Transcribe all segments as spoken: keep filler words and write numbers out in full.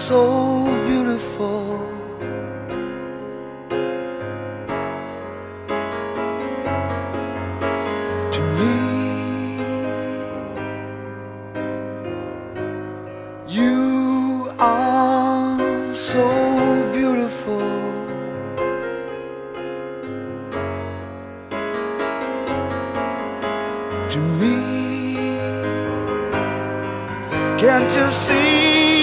so beautiful. To me, you are so beautiful. To me, can't you see?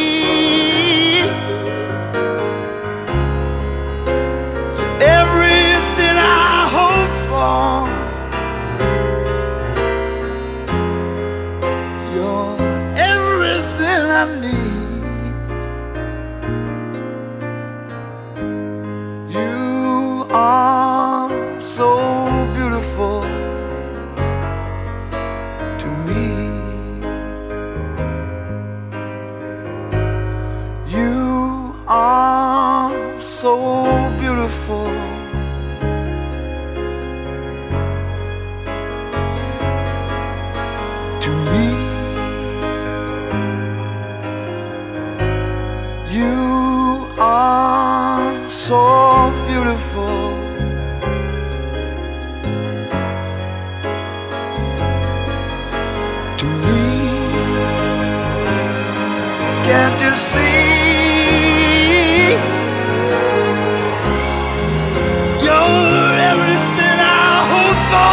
Everything I hope for, you're everything I need. You are so beautiful to me. You are so beautiful. To me, you are so beautiful. To me, can't you see? You're everything I hope for.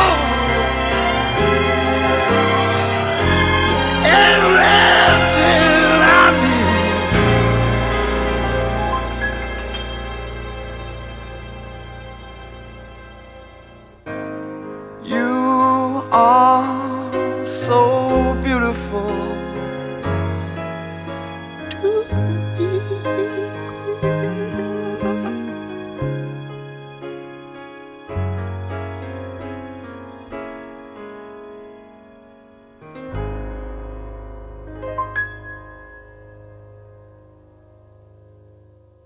You are so beautiful.